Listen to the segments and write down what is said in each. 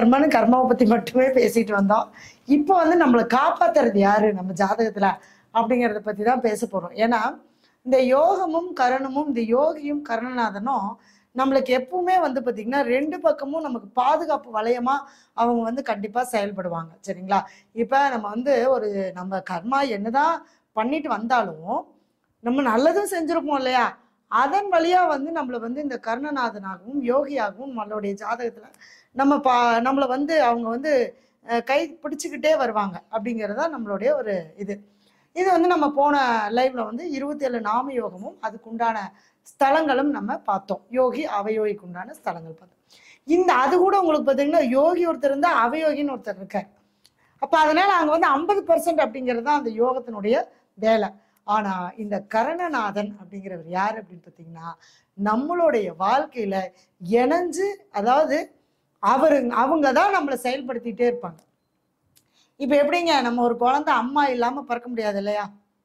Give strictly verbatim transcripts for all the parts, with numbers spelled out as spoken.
கர்மன்னு கர்மாவை பற்றி மட்டுமே பேசிட்டு வந்தோம். இப்போ வந்து நம்மளை காப்பாற்றுறது யாரு நம்ம ஜாதகத்தில் அப்படிங்கிறத பற்றி தான் பேச போகிறோம். ஏன்னா இந்த யோகமும் கரணமும், இந்த யோகியும் கரணநாதனும் நம்மளுக்கு எப்பவுமே வந்து பார்த்திங்கன்னா ரெண்டு பக்கமும் நமக்கு பாதுகாப்பு வளையமாக அவங்க வந்து கண்டிப்பாக செயல்படுவாங்க. சரிங்களா? இப்போ நம்ம வந்து ஒரு நம்ம கர்மா என்னதான் பண்ணிட்டு வந்தாலும் நம்ம நல்லதும் செஞ்சுருப்போம் இல்லையா? அதன் வழியாக வந்து நம்மளை வந்து இந்த கர்ணநாதனாகவும் யோகியாகவும் நம்மளுடைய ஜாதகத்தில் நம்ம பா நம்மளை வந்து அவங்க வந்து கை பிடிச்சிக்கிட்டே வருவாங்க அப்படிங்கிறது தான் நம்மளுடைய ஒரு இது. இது வந்து நம்ம போன லைவ்ல வந்து இருபத்தி ஏழு நாம யோகமும் அதுக்குண்டான ஸ்தலங்களும் நம்ம பார்த்தோம். யோகி அவயோகிக்கு உண்டான ஸ்தலங்கள் பார்த்தோம். இந்த அது கூட உங்களுக்கு பார்த்தீங்கன்னா யோகி ஒருத்தர் இருந்தா அவயோகின்னு ஒருத்தர் இருக்கார். அப்ப அதனால அங்க வந்து ஐம்பது பர்சன்ட் அப்படிங்கிறது தான் அந்த யோகத்தினுடைய வேலை. ஆனா இந்த கரணநாதன் அப்படிங்கிறவர் யார் அப்படின்னு பார்த்தீங்கன்னா நம்மளுடைய வாழ்க்கையில இணைஞ்சு, அதாவது அவரு அவங்க தான் நம்மளை செயல்படுத்திட்டே இருப்பாங்க. இப்ப எப்படிங்க, நம்ம ஒரு குழந்தை அம்மா இல்லாம பறக்க முடியாது இல்லையா?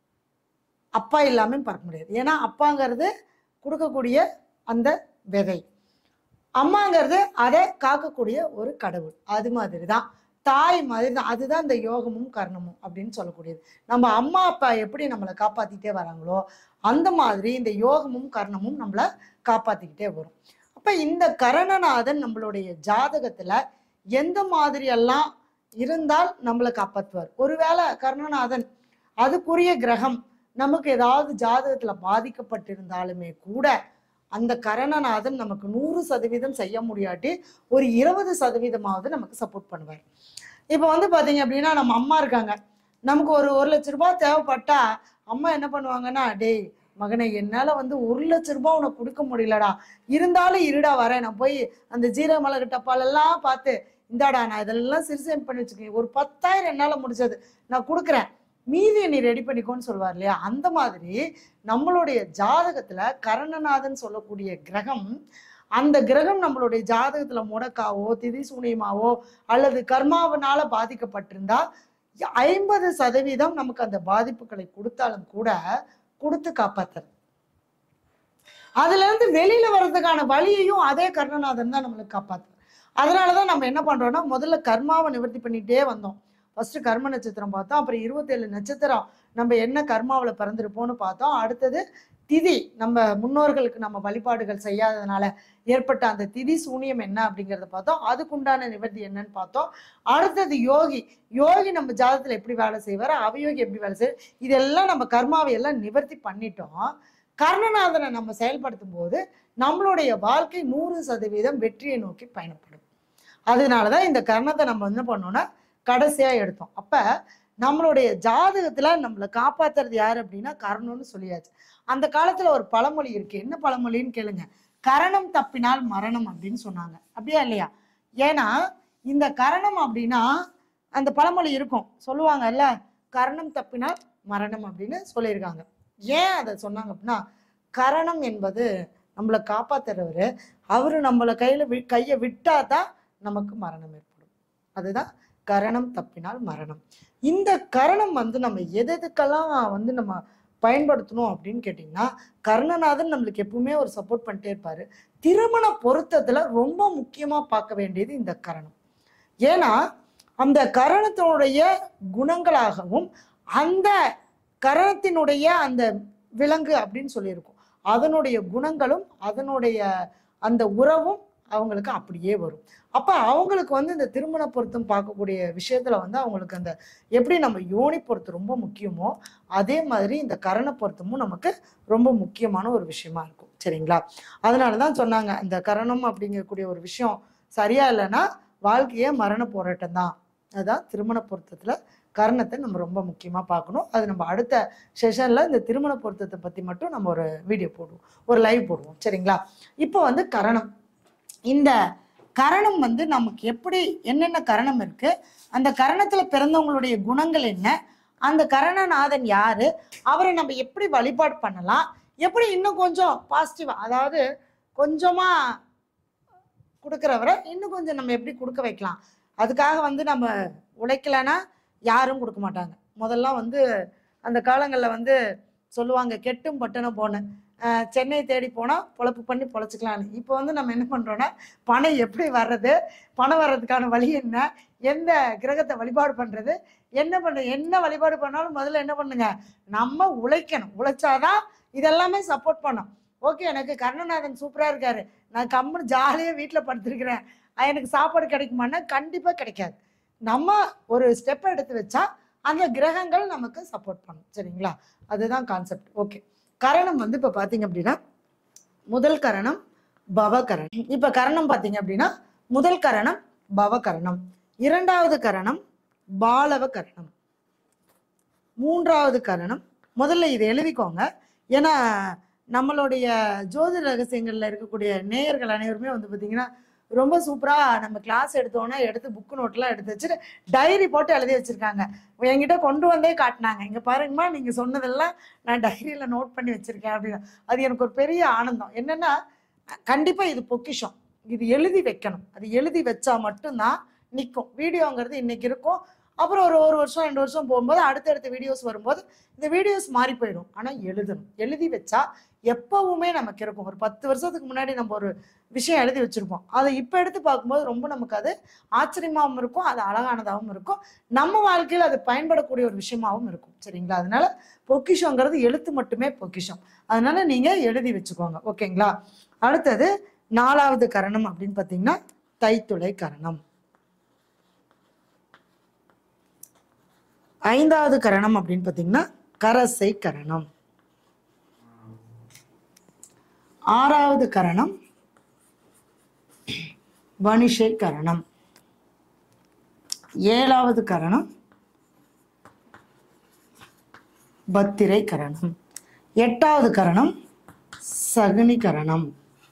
அப்பா இல்லாம பறக்க முடியாது. ஏன்னா அப்பாங்கிறது கொடுக்கக்கூடிய அந்த விதை, அம்மாங்கிறது அதை காக்கக்கூடிய ஒரு கடவுள். அது மாதிரி தான் தாய் மாதிரி தான். அதுதான் இந்த யோகமும் கர்ணமும் அப்படின்னு சொல்லக்கூடியது. நம்ம அம்மா அப்பா எப்படி நம்மளை காப்பாத்திக்கிட்டே வராங்களோ அந்த மாதிரி இந்த யோகமும் கர்ணமும் நம்மளை காப்பாத்திக்கிட்டே வரும். அப்ப இந்த கரணநாதன் நம்மளுடைய ஜாதகத்துல எந்த மாதிரி எல்லாம் இருந்தால் நம்மளை காப்பாற்றுவார். ஒருவேளை கர்ணநாதன் அதுக்குரிய கிரகம் நமக்கு ஏதாவது ஜாதகத்துல பாதிக்கப்பட்டிருந்தாலுமே கூட அந்த கரணநாதன் நமக்கு நூறு சதவீதம் செய்ய முடியாட்டி ஒரு இருபது சதவீதமாவது நமக்கு சப்போர்ட் பண்ணுவார். இப்போ வந்து பார்த்தீங்க அப்படின்னா நம்ம அம்மா இருக்காங்க, நமக்கு ஒரு ஒரு லட்ச ரூபாய் தேவைப்பட்டா அம்மா என்ன பண்ணுவாங்கன்னா, டேய் மகனை என்னால் வந்து ஒரு லட்ச ரூபாய் உனக்கு கொடுக்க முடியலடா, இருந்தாலும் இருடா வரேன், நான் போய் அந்த ஜீரக மிளகு டப்பாலெல்லாம் பார்த்து இந்தாடா நான் இதெல்லாம் சிறுசேம் பண்ணி வச்சுக்கேன், ஒரு பத்தாயிரம் என்னால் முடிச்சது நான் கொடுக்குறேன், மீதியை நீ ரெடி பண்ணிக்கோன்னு சொல்லுவார் இல்லையா? அந்த மாதிரி நம்மளுடைய ஜாதகத்துல கரணநாதன் சொல்லக்கூடிய கிரகம், அந்த கிரகம் நம்மளுடைய ஜாதகத்துல முடக்காவோ திதி சூனியமாவோ அல்லது கர்மாவனால பாதிக்கப்பட்டிருந்தா ஐம்பது சதவீதம் நமக்கு அந்த பாதிப்புகளை கொடுத்தாலும் கூட கொடுத்து காப்பாத்துறது. அதுல இருந்து வெளியில வர்றதுக்கான வழியையும் அதே கர்ணநாதன் தான் நம்மளுக்கு காப்பாத்துறது. அதனாலதான் நம்ம என்ன பண்றோம்னா முதல்ல கர்மாவை நிவர்த்தி பண்ணிட்டே வந்தோம். ஃபர்ஸ்ட் கர்ம நட்சத்திரம் பார்த்தோம், அப்புறம் இருபத்தி ஏழு நட்சத்திரம் நம்ம என்ன கர்மாவில் பிறந்திருப்போம்னு பார்த்தோம். அடுத்தது திதி, நம்ம முன்னோர்களுக்கு நம்ம வழிபாடுகள் செய்யாததுனால ஏற்பட்ட அந்த திதி சூனியம் என்ன அப்படிங்கிறத பார்த்தோம். அதுக்குண்டான நிவர்த்தி என்னன்னு பார்த்தோம். அடுத்தது யோகி, யோகி நம்ம ஜாதகத்துல எப்படி வேலை செய்வார், அவயோகி எப்படி வேலை செய்வார், இதெல்லாம் நம்ம கர்மாவை எல்லாம் நிவர்த்தி பண்ணிட்டோம். கர்ணநாதனை நம்ம செயல்படுத்தும் போது நம்மளுடைய வாழ்க்கை நூறு சதவீதம் வெற்றியை நோக்கி பயணப்படும். அதனாலதான் இந்த கர்ணத்தை நம்ம என்ன பண்ணோம்னா கடைசியா எடுத்தோம். அப்ப நம்மளுடைய ஜாதகத்துல நம்மளை காப்பாத்துறது யாரு அப்படின்னா கரணம்னு சொல்லியாச்சு. அந்த காலத்துல ஒரு பழமொழி இருக்கு, என்ன பழமொழின்னு கேளுங்க, கரணம் தப்பினால் மரணம் அப்படின்னு சொன்னாங்க. அப்படியா இல்லையா? ஏன்னா இந்த கரணம் அப்படின்னா அந்த பழமொழி இருக்கும், சொல்லுவாங்கல்ல, கரணம் தப்பினால் மரணம் அப்படின்னு சொல்லியிருக்காங்க. ஏன் அதை சொன்னாங்க அப்படின்னா, கரணம் என்பது நம்மளை காப்பாத்துறவரு, அவரு நம்மளை கையில வி கையை விட்டாதான் நமக்கு மரணம் ஏற்படும். அதுதான் கரணம் தப்பினால் மரணம். இந்த கரணம் வந்து நம்ம எது எதுக்கெல்லாம் வந்து நம்ம பயன்படுத்தணும் அப்படின்னு கேட்டிங்கன்னா, கர்ணநாதன் நம்மளுக்கு எப்பவுமே ஒரு சப்போர்ட் பண்ணிட்டே இருப்பாரு. திருமண பொருத்தத்துல ரொம்ப முக்கியமா பார்க்க வேண்டியது இந்த கரணம். ஏன்னா அந்த கரணத்தினுடைய குணங்களாகவும் அந்த கரணத்தினுடைய அந்த விலங்கு அப்படின்னு சொல்லியிருக்கும், அதனுடைய குணங்களும் அதனுடைய அந்த உறவும் அவங்களுக்கு அப்படியே வரும். அப்ப அவங்களுக்கு வந்து இந்த திருமண பொருத்தம் பார்க்கக்கூடிய விஷயத்துல வந்து அவங்களுக்கு அந்த எப்படி நம்ம யோனி பொருத்தம் ரொம்ப முக்கியமோ அதே மாதிரி இந்த கரண பொருத்தமும் நமக்கு ரொம்ப முக்கியமான ஒரு விஷயமா இருக்கும். சரிங்களா? அதனாலதான் சொன்னாங்க, இந்த கரணம் அப்படிங்கக்கூடிய ஒரு விஷயம் சரியா இல்லைன்னா வாழ்க்கையே மரண போராட்டம் தான். அதுதான் திருமண பொருத்தத்துல கரணத்தை நம்ம ரொம்ப முக்கியமா பார்க்கணும். அது நம்ம அடுத்த செஷன்ல இந்த திருமண பொருத்தத்தை பத்தி மட்டும் நம்ம ஒரு வீடியோ போடுவோம், ஒரு லைவ் போடுவோம். சரிங்களா? இப்போ வந்து கரணம், இந்த கரணம் வந்து நமக்கு எப்படி என்னென்ன கரணம் இருக்கு, அந்த கரணத்துல பிறந்தவங்களுடைய குணங்கள் என்ன, அந்த கரணநாதன் யாரு, அவரை நம்ம எப்படி வழிபாடு பண்ணலாம், எப்படி இன்னும் கொஞ்சம் பாசிட்டிவா, அதாவது கொஞ்சமா கொடுக்குறவரை இன்னும் கொஞ்சம் நம்ம எப்படி கொடுக்க வைக்கலாம். அதுக்காக வந்து நம்ம உழைக்கலைன்னா யாரும் கொடுக்க மாட்டாங்க. முதல்ல வந்து அந்த காலங்களில் வந்து சொல்லுவாங்க, கெட்டும் பட்டணம் போன சென்னை தேடி போனால் பொழப்பு பண்ணி பொழைச்சிக்கலான்னு. இப்போ வந்து நம்ம என்ன பண்ணுறோன்னா, பணம் எப்படி வர்றது, பணம் வர்றதுக்கான வழி என்ன, எந்த கிரகத்தை வழிபாடு பண்ணுறது, என்ன பண்ண என்ன வழிபாடு பண்ணாலும் முதல்ல என்ன பண்ணுங்க, நம்ம உழைக்கணும். உழைச்சாதான் இதெல்லாமே சப்போர்ட் பண்ணும். ஓகே, எனக்கு கர்ணநாதன் சூப்பராக இருக்காரு, நான் கம்முன்னு ஜாலியாக வீட்டில் படுத்துருக்கிறேன், எனக்கு சாப்பாடு கிடைக்குமான்னா கண்டிப்பாக கிடைக்காது. நம்ம ஒரு ஸ்டெப் எடுத்து வச்சா அந்த கிரகங்கள் நமக்கு சப்போர்ட் பண்ணும். சரிங்களா? அதுதான் கான்செப்ட். ஓகே, கரணம் வந்து இப்போ பார்த்தீங்க அப்படின்னா முதல் கரணம் பவகரணம். இப்போ கரணம் பார்த்தீங்க அப்படின்னா முதல் கரணம் பவகரணம், இரண்டாவது கரணம் பாலவ கரணம், மூன்றாவது கரணம். முதல்ல இதை எழுதிக்கோங்க. ஏன்னா நம்மளுடைய ஜோதிட ரகசியங்கள்ல இருக்கக்கூடிய நேயர்கள் அனைவருமே வந்து பார்த்தீங்கன்னா ரொம்ப சூப்பராக நம்ம கிளாஸ் எடுத்தோன்னா எடுத்து புக்கு நோட்டெலாம் எடுத்து வச்சுட்டு டைரி போட்டு எழுதி வச்சுருக்காங்க. என்கிட்ட கொண்டு வந்தே காட்டினாங்க, இங்கே பாருங்கம்மா நீங்கள் சொன்னதெல்லாம் நான் டைரியில் நோட் பண்ணி வச்சுருக்கேன் அப்படின்னு. அது எனக்கு ஒரு பெரிய ஆனந்தம். என்னென்னா கண்டிப்பாக இது பொக்கிஷம், இது எழுதி வைக்கணும். அது எழுதி வச்சா மட்டும்தான் நிற்கும். வீடியோங்கிறது இன்றைக்கி இருக்கும், அப்புறம் ஒரு ஒரு வருஷம் ரெண்டு வருஷம் போகும்போது அடுத்தடுத்த வீடியோஸ் வரும்போது இந்த வீடியோஸ் மாறி போயிடும். ஆனால் எழுதணும். எழுதி வச்சா எப்பவுமே நமக்கு இருக்கும். ஒரு பத்து வருஷத்துக்கு முன்னாடி நம்ம ஒரு விஷயம் எழுதி வச்சுருப்போம், அதை இப்போ எடுத்து பார்க்கும்போது ரொம்ப நமக்கு அது ஆச்சரியமாகவும் இருக்கும், அது அழகானதாகவும் இருக்கும், நம்ம வாழ்க்கையில் அது பயன்படக்கூடிய ஒரு விஷயமாகவும் இருக்கும். சரிங்களா? அதனால பொக்கிஷங்கிறது எழுத்து மட்டுமே பொக்கிஷம். அதனால நீங்கள் எழுதி வச்சுக்கோங்க. ஓகேங்களா? அடுத்தது நாலாவது கரணம் அப்படின்னு பார்த்தீங்கன்னா தைத்துளை கரணம். ஐந்தாவது கரணம் அப்படின்னு பார்த்தீங்கன்னா கரசை கரணம். ஆறாவது கரணம் வணிஷை கரணம். ஏழாவது கரணம் பத்திரை கரணம். எட்டாவது கரணம் சகுனி கரணம்.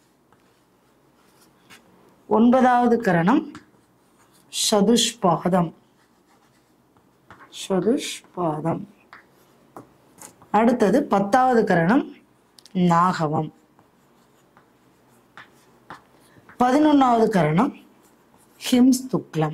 ஒன்பதாவது கரணம் சதுஷ்பாதம். சதுஷ்பாதம். அடுத்தது பத்தாவது கரணம் நாகவம். பதினொன்னாவது கரணம் ஹிம்ஸ்துக்லம்.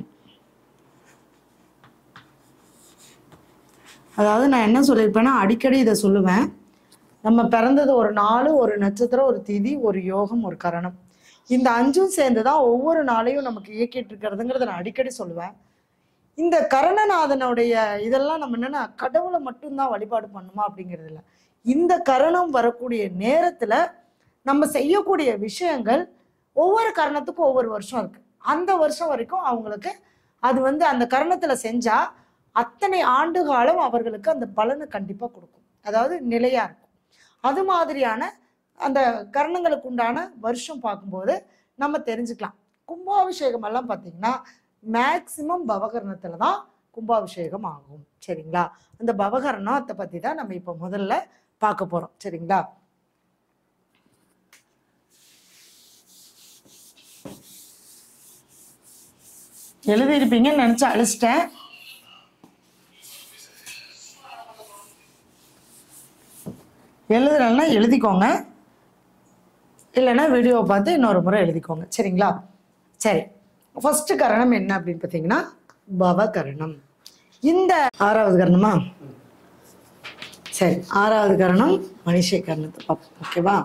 அதாவது நான் என்ன சொல்லியிருப்பேன்னா, அடிக்கடி இதை சொல்லுவேன், நம்ம பிறந்தது ஒரு நாள், ஒரு நட்சத்திரம், ஒரு திதி, ஒரு யோகம், ஒரு கரணம். இந்த அஞ்சும் சேர்ந்து தான் ஒவ்வொரு நாளையும் நமக்கு இயக்கிட்டு இருக்கிறதுங்கிறத நான் அடிக்கடி சொல்லுவேன். இந்த கரணநாதனுடைய இதெல்லாம் நம்ம என்னன்னா கடவுளை மட்டும்தான் வழிபாடு பண்ணுமா அப்படிங்கிறது இல்லை. இந்த கரணம் வரக்கூடிய நேரத்துல நம்ம செய்யக்கூடிய விஷயங்கள் ஒவ்வொரு கரணத்துக்கும் ஒவ்வொரு வருஷம் இருக்கு. அந்த வருஷம் வரைக்கும் அவங்களுக்கு அது வந்து அந்த கரணத்துல செஞ்சா அத்தனை ஆண்டு காலம் அவர்களுக்கு அந்த பலனை கண்டிப்பா கொடுக்கும். அதாவது நிலையா இருக்கும். அது மாதிரியான அந்த கரணங்களுக்கு உண்டான வருஷம் பார்க்கும்போது நம்ம தெரிஞ்சுக்கலாம். கும்பாபிஷேகம் எல்லாம் பார்த்தீங்கன்னா மேக்சிமம் பவகரணத்துல தான் கும்பாபிஷேகம் ஆகும். சரிங்களா? அந்த பவகரணத்தை பத்தி தான் நம்ம இப்போ முதல்ல பார்க்க போறோம். சரிங்களா? எழுதியிருப்பீங்கன்னு நினைச்சு அழிச்சிட்டேன். எழுதுறேன்னா எழுதிக்கோங்க, இல்லைன்னா வீடியோவை பார்த்து இன்னொரு முறை எழுதிக்கோங்க. சரிங்களா? சரி, ஃபர்ஸ்ட் கரணம் என்ன அப்படின்னு பார்த்தீங்கன்னா பவகரணம். இந்த ஆறாவது கரணமா? சரி, ஆறாவது கரணம் மணிஷை கரணத்தை பார்ப்போம். ஓகேவா?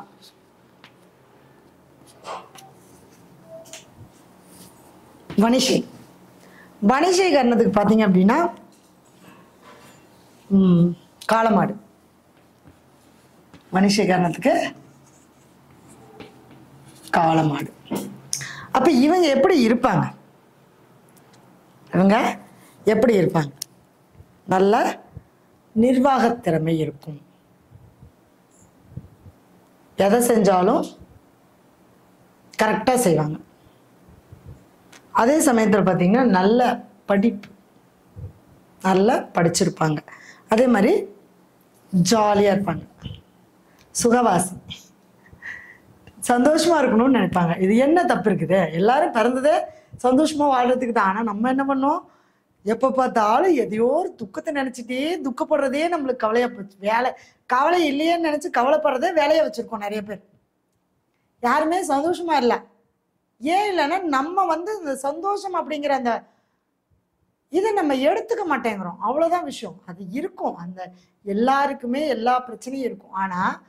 வணிஷை. வணிஷை கரணத்துக்கு பார்த்தீங்க அப்படின்னா காளமாடு. வணிஷை கரணத்துக்கு காளமாடு. அப்ப இவங்க எப்படி இருப்பாங்க? இவங்க எப்படி இருப்பாங்க? நல்ல நிர்வாக திறமை இருக்கும். எதை செஞ்சாலும் கரெக்டாக செய்வாங்க. அதே சமயத்தில் பார்த்தீங்கன்னா நல்ல படிப்பு, நல்லா படிச்சிருப்பாங்க. அதே மாதிரி ஜாலியாக இருப்பாங்க, சுகவாசி, சந்தோஷமா இருக்கணும்னு நினைப்பாங்க. இது என்ன தப்பு இருக்குது? எல்லாரும் பிறந்ததே சந்தோஷமா வாழ்றதுக்கு தான். ஆனால் நம்ம என்ன பண்ணோம், எப்போ பார்த்தாலும் எதையோ ஒரு துக்கத்தை நினைச்சிட்டே துக்கப்படுறதே நம்மளுக்கு கவலையா போச்சு. வேலை கவலை இல்லையேன்னு நினைச்சு கவலைப்படுறதே வேலையை வச்சிருக்கோம் நிறைய பேர். யாருமே சந்தோஷமா இல்லை. ஏன் இல்லைன்னா நம்ம வந்து இந்த சந்தோஷம் அப்படிங்கிற அந்த இதை நம்ம எடுத்துக்க மாட்டேங்கிறோம். அவ்வளோதான் விஷயம். அது இருக்கும், அந்த எல்லாருக்குமே எல்லா பிரச்சனையும் இருக்கும். ஆனால்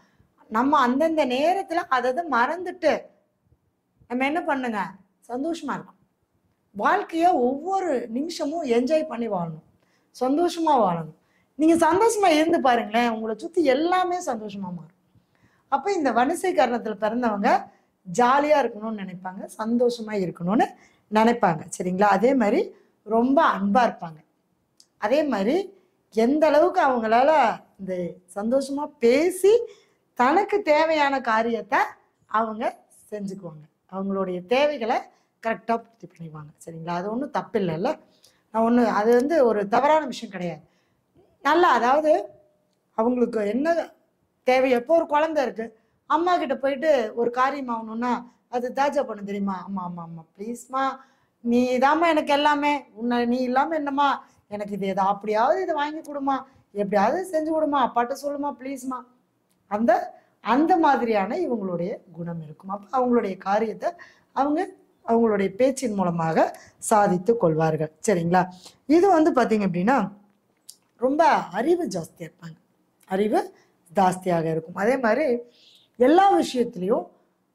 நம்ம அந்தந்த நேரத்துல அதை மறந்துட்டு நம்ம என்ன பண்ணுங்க, சந்தோஷமா இருக்கும். வாழ்க்கைய ஒவ்வொரு நிமிஷமும் என்ஜாய் பண்ணி வாழணும், சந்தோஷமா வாழணும். நீங்க சந்தோஷமா இருந்து பாருங்களேன், உங்களை சுத்தி எல்லாமே சந்தோஷமா மாறும். அப்ப இந்த வனிசை கரணத்துல பிறந்தவங்க ஜாலியா இருக்கணும்னு நினைப்பாங்க, சந்தோஷமா இருக்கணும்னு நினைப்பாங்க. சரிங்களா? அதே மாதிரி ரொம்ப அன்பா இருப்பாங்க. அதே மாதிரி எந்த அளவுக்கு அவங்களால இந்த சந்தோஷமா பேசி தனக்கு தேவையான காரியத்தை அவங்க செஞ்சுக்குவாங்க, அவங்களுடைய தேவைகளை கரெக்டாக பூர்த்தி பண்ணிக்குவாங்க. சரிங்களா? அது ஒன்றும் தப்பு இல்லைல்ல, நான் ஒன்று அது வந்து ஒரு தவறான விஷயம் கிடையாது. நல்லா, அதாவது அவங்களுக்கு என்ன தேவை, எப்போ ஒரு குழந்தை இருக்கு, அம்மா கிட்ட போயிட்டு ஒரு காரியம் ஆகணும்னா அது தாஜா பண்ண தெரியுமா, அம்மா அம்மா அம்மா ப்ளீஸ்மா நீ இதாம்மா எனக்கு எல்லாமே, உன்னை நீ இல்லாமல் என்னம்மா எனக்கு இது எதா அப்படியாவது இதை வாங்கி கொடுமா, எப்படியாவது செஞ்சு கொடுமா, அப்பாட்ட சொல்லுமா ப்ளீஸ்மா, அந்த அந்த மாதிரியான இவங்களுடைய குணம் இருக்கும். அப்போ அவங்களுடைய காரியத்தை அவங்க அவங்களுடைய பேச்சின் மூலமாக சாதித்து கொள்வார்கள். சரிங்களா? இது வந்து பார்த்தீங்க அப்படின்னா ரொம்ப அறிவு ஜாஸ்தியாக இருப்பாங்க, அறிவு ஜாஸ்தியாக இருக்கும். அதே மாதிரி எல்லா விஷயத்துலையும்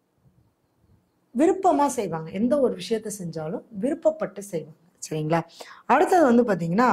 விருப்பமாக செய்வாங்க, எந்த ஒரு விஷயத்தை செஞ்சாலும் விருப்பப்பட்டு செய்வாங்க. சரிங்களா? அடுத்தது வந்து பார்த்தீங்கன்னா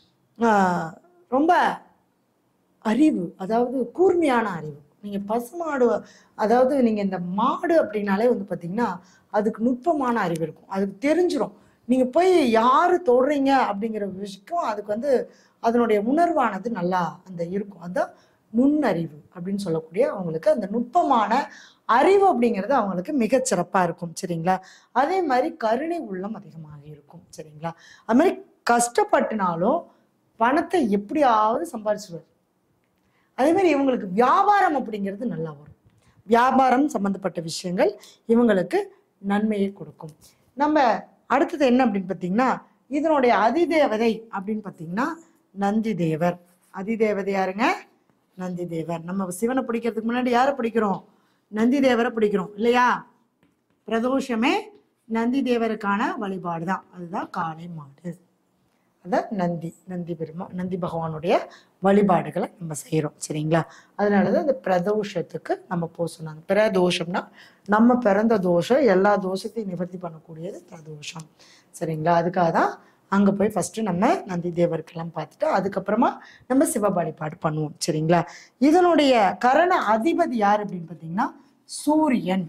ரொம்ப அறிவு, அதாவது கூர்மையான அறிவு. நீங்கள் பசுமாடு, அதாவது நீங்கள் இந்த மாடு அப்படின்னாலே வந்து பார்த்தீங்கன்னா அதுக்கு நுட்பமான அறிவு இருக்கும், அதுக்கு தெரிஞ்சிடும். நீங்கள் போய் யார் தொடுறீங்க அப்படிங்கிற விஷயம் அதுக்கு வந்து அதனுடைய உணர்வானது நல்லா அந்த இருக்கும். அதுதான் நுண்ணறிவு அப்படின்னு சொல்லக்கூடிய அவங்களுக்கு அந்த நுட்பமான அறிவு அப்படிங்கிறது அவங்களுக்கு மிகச்சிறப்பாக இருக்கும். சரிங்களா? அதே மாதிரி கருணை உள்ளம் அதிகமாக இருக்கும். சரிங்களா? அது மாதிரி கஷ்டப்பட்டுனாலும் பணத்தை எப்படியாவது சம்பாதிச்சுடுவார். அதே மாதிரி இவங்களுக்கு வியாபாரம் அப்படிங்கிறது நல்லா வரும், வியாபாரம் சம்பந்தப்பட்ட விஷயங்கள் இவங்களுக்கு நன்மையை கொடுக்கும். நம்ம அடுத்தது என்ன அப்படின்னு பார்த்தீங்கன்னா இதனுடைய அதிதேவதை அப்படின்னு பார்த்தீங்கன்னா நந்தி தேவர். அதிதேவதை யாருங்க? நந்தி தேவர். நம்ம சிவனை பிடிக்கிறதுக்கு முன்னாடி யாரை பிடிக்கிறோம்? நந்தி தேவரை பிடிக்கிறோம் இல்லையா? பிரதோஷமே நந்தி தேவருக்கான வழிபாடு தான், அதுதான் காளை மாடு. அதான் நந்தி நந்தி பெருமா நந்தி பகவானுடைய வழிபாடுகளை நம்ம செய்கிறோம். சரிங்களா? அதனாலதான் இந்த பிரதோஷத்துக்கு நம்ம போக சொன்னாங்க. பிரதோஷம்னா நம்ம பிறந்த தோஷம், எல்லா தோஷத்தையும் நிவர்த்தி பண்ணக்கூடியது பிரதோஷம். சரிங்களா? அதுக்காக தான் அங்கே போய் ஃபஸ்ட்டு நம்ம நந்தி தேவருக்கெல்லாம் பார்த்துட்டு அதுக்கப்புறமா நம்ம சிவ வழிபாடு பண்ணுவோம். சரிங்களா? இதனுடைய கரண அதிபதி யார் அப்படின்னு பார்த்தீங்கன்னா சூரியன்.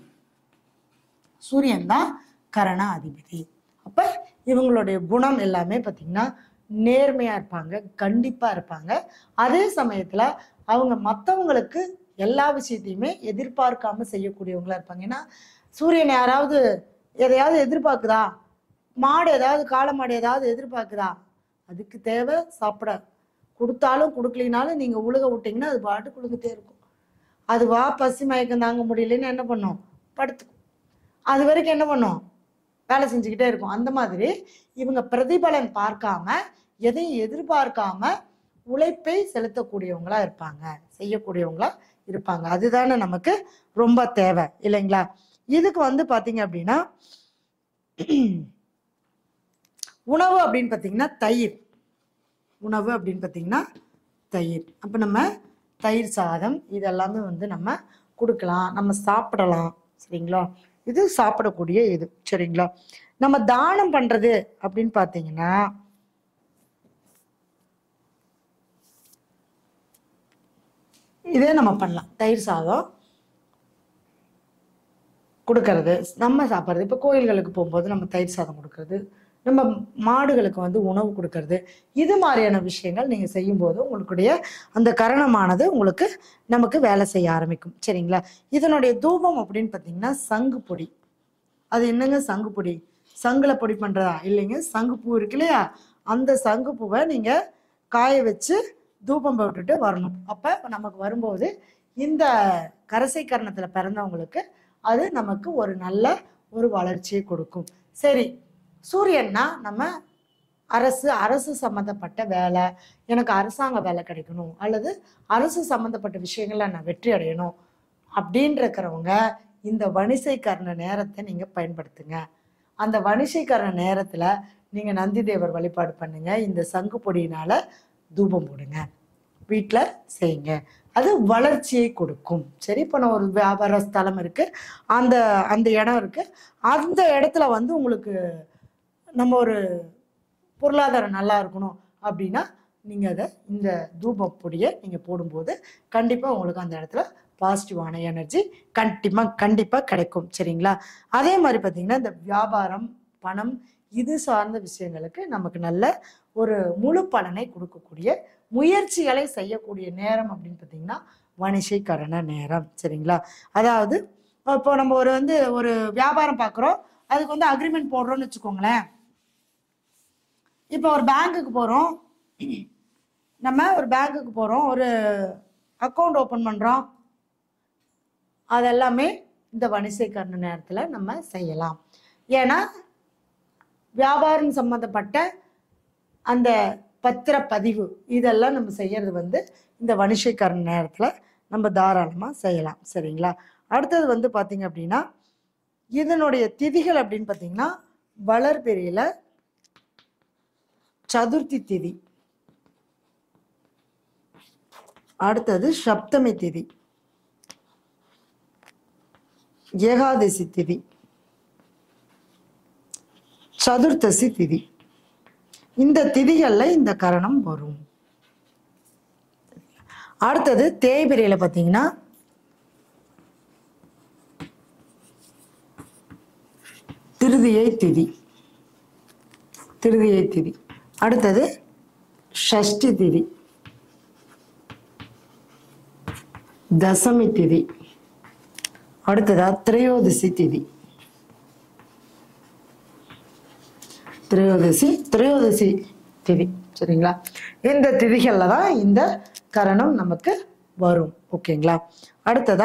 சூரியன் தான் கரண அதிபதி. அப்போ இவங்களுடைய குணம் எல்லாமே பார்த்தீங்கன்னா நேர்மையாக இருப்பாங்க, கண்டிப்பாக இருப்பாங்க. அதே சமயத்தில் அவங்க மற்றவங்களுக்கு எல்லா விஷயத்தையுமே எதிர்பார்க்காம செய்யக்கூடியவங்களா இருப்பாங்க. ஏன்னா சூரியன் யாராவது எதையாவது எதிர்பார்க்குதா, மாடு ஏதாவது காளை மாடு ஏதாவது எதிர்பார்க்குதா, அதுக்கு தேவை சாப்பிட, கொடுத்தாலும் கொடுக்கலினாலும் நீங்கள் உழுக விட்டிங்கன்னா அது பாட்டு கொடுத்துட்டே இருக்கும். அது வா பசி மயக்கம் தாங்க முடியலன்னு என்ன பண்ணும், படுத்துக்கும். அது வரைக்கும் என்ன பண்ணும், வேலை செஞ்சுக்கிட்டே இருக்கும். அந்த மாதிரி இவங்க பிரதிபலன் பார்க்காம எதையும் எதிர்பார்க்காம உழைப்பை செலுத்தக்கூடியவங்களா இருப்பாங்க, செய்யக்கூடியவங்களா இருப்பாங்க. அதுதானே நமக்கு ரொம்ப தேவை இல்லைங்களா? இதுக்கு வந்து பார்த்தீங்க அப்படின்னா உணவு அப்படின்னு பார்த்தீங்கன்னா தயிர். உணவு அப்படின்னு பார்த்தீங்கன்னா தயிர். அப்போ நம்ம தயிர் சாதம் இதெல்லாமே வந்து நம்ம கொடுக்கலாம், நம்ம சாப்பிடலாம். சரிங்களா? இது சாப்பிடக்கூடிய இது. சரிங்களா? நம்ம தானம் பண்றது அப்படின்னு பார்த்தீங்கன்னா இதே நம்ம பண்ணலாம். தயிர் சாதம் கொடுக்கறது, நம்ம சாப்பிட்றது. இப்போ கோயில்களுக்கு போகும்போது நம்ம தயிர் சாதம் கொடுக்கறது, நம்ம மாடுகளுக்கு வந்து உணவு கொடுக்கறது, இது மாதிரியான விஷயங்கள் நீங்கள் செய்யும்போது உங்களுடைய அந்த கரணமானது உங்களுக்கு நமக்கு வேலை செய்ய ஆரம்பிக்கும். சரிங்களா? இதனுடைய தூபம் அப்படின்னு பார்த்தீங்கன்னா சங்கு பொடி. அது என்னங்க சங்கு பொடி? சங்குல பொடி பண்ணுறதா? இல்லைங்க, சங்குப்பூ இருக்கு இல்லையா, அந்த சங்குப்பூவை நீங்கள் காய வச்சு தூபம் போட்டுட்டு வரணும். அப்போ நமக்கு வரும்போது இந்த கரசை கரணத்தில் பிறந்தவங்களுக்கு அது நமக்கு ஒரு நல்ல ஒரு வளர்ச்சியை கொடுக்கும். சரி, சூரியன்னா நம்ம அரசு அரசு சம்மந்தப்பட்ட வேலை, எனக்கு அரசாங்க வேலை கிடைக்கணும் அல்லது அரசு சம்மந்தப்பட்ட விஷயங்கள்ல நான் வெற்றி அடையணும் அப்படின்னு இருக்கிறவங்க இந்த வணிசைக்கரண நேரத்தை நீங்கள் பயன்படுத்துங்க. அந்த வணிசைக்கரண நேரத்தில் நீங்கள் நந்தி தேவர் வழிபாடு பண்ணுங்க, இந்த சங்கு பொடியினால் தூபம் போடுங்க, வீட்டில் செய்யுங்க. அது வளர்ச்சியை கொடுக்கும். சரி, இப்போ நான் ஒரு வியாபார ஸ்தலம் இருக்கு, அந்த அந்த இடம் இருக்கு, அந்த இடத்துல வந்து உங்களுக்கு நம்ம ஒரு பொருளாதாரம் நல்லா இருக்கணும் அப்படின்னா நீங்க அதை இந்த தூப பொடியை நீங்க போடும்போது கண்டிப்பா உங்களுக்கு அந்த இடத்துல பாசிட்டிவான எனர்ஜி கண்டிப்பா கண்டிப்பா கிடைக்கும். சரிங்களா? அதே மாதிரி பார்த்தீங்கன்னா இந்த வியாபாரம், பணம் இது சார்ந்த விஷயங்களுக்கு நமக்கு நல்ல ஒரு முழு பலனை கொடுக்கக்கூடிய முயற்சிகளை செய்யக்கூடிய நேரம் அப்படின்னு பார்த்தீங்கன்னா வணிசைகரண நேரம். சரிங்களா? அதாவது இப்போ நம்ம ஒரு வந்து ஒரு வியாபாரம் பார்க்குறோம், அதுக்கு வந்து அக்ரிமெண்ட் போடுறோம்னு வச்சுக்கோங்களேன். இப்போ ஒரு பேங்க்குக்கு போகிறோம், நம்ம ஒரு பேங்க்குக்கு போகிறோம், ஒரு அக்கௌண்ட் ஓப்பன் பண்ணுறோம், அதெல்லாமே இந்த வணிசைகரண நேரத்தில் நம்ம செய்யலாம். ஏன்னா வியாபாரம் சம்மந்தப்பட்ட அந்த பத்திரப்பதிவு இதெல்லாம் நம்ம செய்யறது வந்து இந்த வணிசைகரண நேரத்தில் நம்ம தாராளமாக செய்யலாம். சரிங்களா? அடுத்தது வந்து பார்த்தீங்க அப்படின்னா இதனுடைய திதிகள் அப்படின்னு பார்த்தீங்கன்னா வளர்பிறையில் சதுர்த்தி திதி, அடுத்தது சப்தமி திதி, ஏகாதசி திதி, சதுர்த்தசி திதி. இந்த திதிகள்ல இந்த கரணம் வரும். அடுத்தது தேய்பிரையில பார்த்தீங்கன்னா திருதியை திதி, திருதியை திதி. அடுத்தது ஷஷ்டி திதி, தசமி திதி, அடுத்ததா திரையோதசி திதி. திரையோதசி திரையோதசி திதி. சரிங்களா? இந்த திதிகள்ல தான் இந்த கரணம் நமக்கு வரும். ஓகேங்களா? அடுத்ததா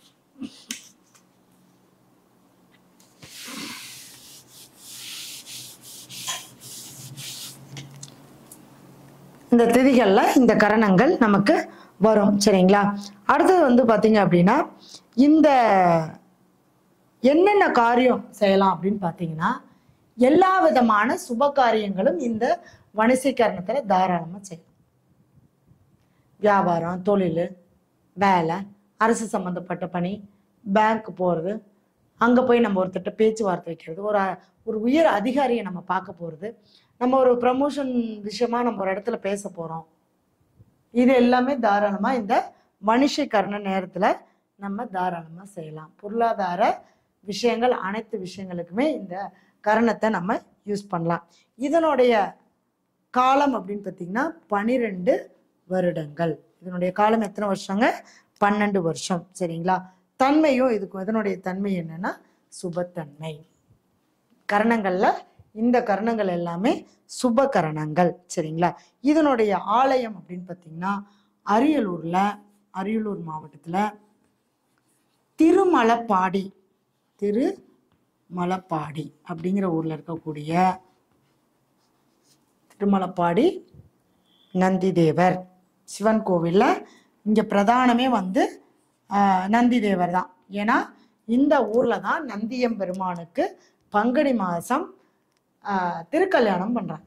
இந்த திதிகள்ல இந்த கரணங்கள் நமக்கு வரும். சரிங்களா? அடுத்தது வந்து பாத்தீங்க அப்படின்னா இந்த என்னென்ன காரியம் செய்யலாம் அப்படின்னு பார்த்தீங்கன்னா எல்லா விதமான சுப காரியங்களும் இந்த வணிசைகரணத்துல தாராளமா செய்யலாம். வியாபாரம், தொழில், வேலை, அரசு சம்பந்தப்பட்ட பணி, பேங்க் போறது, அங்க போய் நம்ம ஒருத்தட்ட பேச்சுவார்த்தை வைக்கிறது, ஒரு ஒரு உயர் அதிகாரியை நம்ம பார்க்க போறது, நம்ம ஒரு ப்ரமோஷன் விஷயமா நம்ம ஒரு இடத்துல பேச போறோம், இது எல்லாமே தாராளமா இந்த வணிசைகரண நேரத்துல நம்ம தாராளமா செய்யலாம். பொருளாதார விஷயங்கள் அனைத்து விஷயங்களுக்குமே இந்த கரணத்தை நம்ம யூஸ் பண்ணலாம். இதனுடைய காலம் அப்படின்னு பார்த்தீங்கன்னா பனிரெண்டு வருடங்கள். இதனுடைய காலம் எத்தனை வருஷங்க? பன்னெண்டு வருஷம். சரிங்களா? தன்மையும் இதுக்கும் இதனுடைய தன்மை என்னன்னா சுபத்தன்மை. கரணங்கள்ல இந்த கரணங்கள் எல்லாமே சுப கரணங்கள். சரிங்களா? இதனுடைய ஆலயம் அப்படின்னு பார்த்தீங்கன்னா அரியலூர்ல, அரியலூர் மாவட்டத்துல திருமலப்பாடி, திருமலப்பாடி அப்படிங்கிற ஊர்ல இருக்கக்கூடிய திருமலப்பாடி நந்தி தேவர் சிவன் கோவில்ல இங்க பிரதானமே வந்து நந்தி தேவர் தான். ஏன்னா இந்த ஊர்ல தான் நந்தியம் பெருமானுக்கு பங்குனி மாசம் ஆஹ் திருக்கல்யாணம் பண்றாங்க.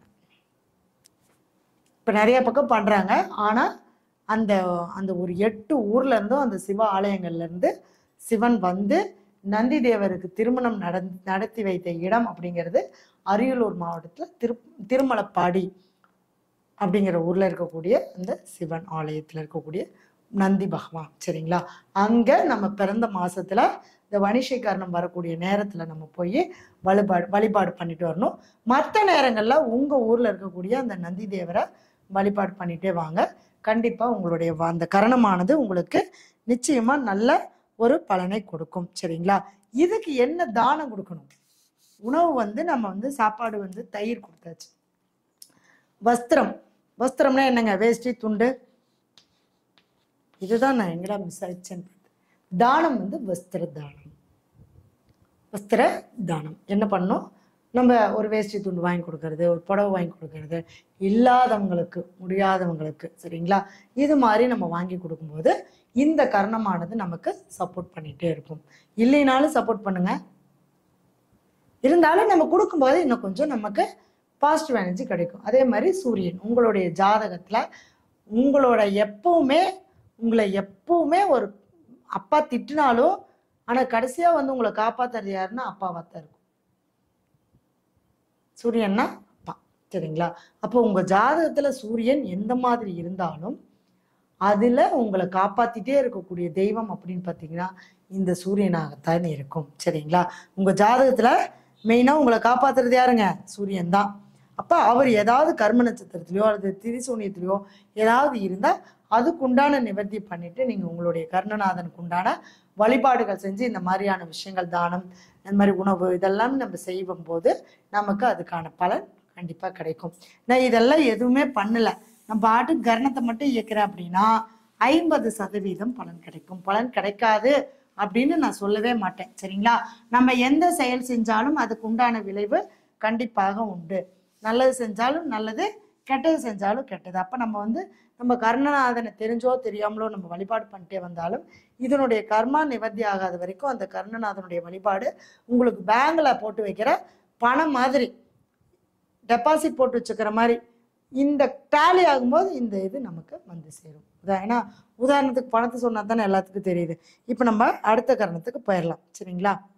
இப்ப நிறைய பக்கம் பண்றாங்க, ஆனா அந்த அந்த ஒரு எட்டு ஊர்ல இருந்தும் அந்த சிவ ஆலயங்கள்ல இருந்து சிவன் வந்து நந்தி தேவருக்கு திருமணம் நட நடத்தி வைத்த இடம் அப்படிங்கிறது அரியலூர் மாவட்டத்துல திரு திருமலப்பாடி அப்படிங்கிற ஊர்ல இருக்கக்கூடிய அந்த சிவன் ஆலயத்துல இருக்கக்கூடிய நந்தி பகவான். சரிங்களா? அங்க நம்ம பிறந்த மாசத்துல இந்த வணிசைகரணம் வரக்கூடிய நேரத்துல நம்ம போய் வழிபாடு வழிபாடு பண்ணிட்டு வரணும். மற்ற நேரங்கள்ல உங்க ஊர்ல இருக்கக்கூடிய அந்த நந்தி தேவரை வழிபாடு பண்ணிட்டே வாங்க. கண்டிப்பா உங்களுடைய அந்த கரணமானது உங்களுக்கு நிச்சயமா நல்ல ஒரு பலனை கொடுக்கும். சரிங்களா? இதுக்கு என்ன தானம் கொடுக்கணும்? உணவு வந்து நம்ம வந்து சாப்பாடு வந்து தயிர் கொடுத்தாச்சு. வஸ்திரம், வஸ்திரம்னா என்னங்க? வேஷ்டி, துண்டு, இதுதான் நான் எங்கடா மிஸ் ஆயிடுச்சேன்னு. தானம் வந்து வஸ்திர தானம். வஸ்திர தானம் என்ன பண்ணணும்? நம்ம ஒரு வேஷ்டி துண்டு வாங்கி கொடுக்கறது, ஒரு புடவை வாங்கி கொடுக்கறது, இல்லாதவங்களுக்கு, முடியாதவங்களுக்கு. சரிங்களா? இது மாதிரி நம்ம வாங்கி கொடுக்கும்போது இந்த கரணமானது நமக்கு சப்போர்ட் பண்ணிட்டே இருக்கும். இல்லைனாலும் சப்போர்ட் பண்ணுங்க, இருந்தாலும் நம்ம கொடுக்கும்போது இன்னும் கொஞ்சம் நமக்கு பாசிட்டிவ் எனர்ஜி கிடைக்கும். அதே மாதிரி சூரியன் உங்களுடைய ஜாதகத்துல உங்களோட எப்பவுமே உங்களை எப்பவுமே ஒரு அப்பா திட்டினாலும் ஆனால் கடைசியாக வந்து உங்களை காப்பாற்றுறது யாருன்னா அப்பாவாக தான் இருக்கும். சூரியன்னா அப்பா. சரிங்களா? அப்போ உங்கள் ஜாதகத்தில் சூரியன் எந்த மாதிரி இருந்தாலும் அதில் உங்களை காப்பாற்றிட்டே இருக்கக்கூடிய தெய்வம் அப்படின்னு பார்த்தீங்கன்னா இந்த சூரியனாகத்தான் இருக்கும். சரிங்களா? உங்கள் ஜாதகத்தில் மெயினாக உங்களை காப்பாற்றுறது யாருங்க? சூரியன் தான். அப்போ அவர் ஏதாவது கர்ம நட்சத்திரத்துலையோ அல்லது திரிசூனியத்திலையோ ஏதாவது இருந்தால் அதுக்குண்டான நிவர்த்தி பண்ணிட்டு நீங்கள் உங்களுடைய கர்ணநாதனுக்கு உண்டான வழிபாடுகள் செஞ்சு இந்த மாதிரியான விஷயங்கள், தானம், இந்த மாதிரி உணவு இதெல்லாம் நம்ம செய்யும் போது நமக்கு அதுக்கான பலன் கண்டிப்பாக கிடைக்கும். நான் இதெல்லாம் எதுவுமே பண்ணலை, நம்ம பாட்டுக்கு கர்ணத்தை மட்டும் இயக்கிறேன் அப்படின்னா ஐம்பது சதவீதம் பலன் கிடைக்கும். பலன் கிடைக்காது அப்படின்னு நான் சொல்லவே மாட்டேன். சரிங்களா? நம்ம எந்த செயல் செஞ்சாலும் அதுக்கு உண்டான விளைவு கண்டிப்பாக உண்டு. நல்லது செஞ்சாலும் நல்லது, கெட்டது செஞ்சாலும் கெட்டது. அப்போ நம்ம வந்து நம்ம கர்ணநாதனை தெரிஞ்சோ தெரியாமலோ நம்ம வழிபாடு பண்ணிட்டே வந்தாலும் இதனுடைய கர்மா நிவர்த்தி ஆகாத வரைக்கும் அந்த கர்ணநாதனுடைய வழிபாடு உங்களுக்கு பேங்க்ல போட்டு வைக்கிற பணம் மாதிரி, டெபாசிட் போட்டு வச்சுக்கிற மாதிரி, இந்த டேலி ஆகும்போது இந்த இது நமக்கு வந்து சேரும். ஏன்னா உதாரணத்துக்கு பணத்தை சொன்னா தானே எல்லாத்துக்கும் தெரியுது. இப்போ நம்ம அடுத்த கரணத்துக்கு போயிடலாம். சரிங்களா?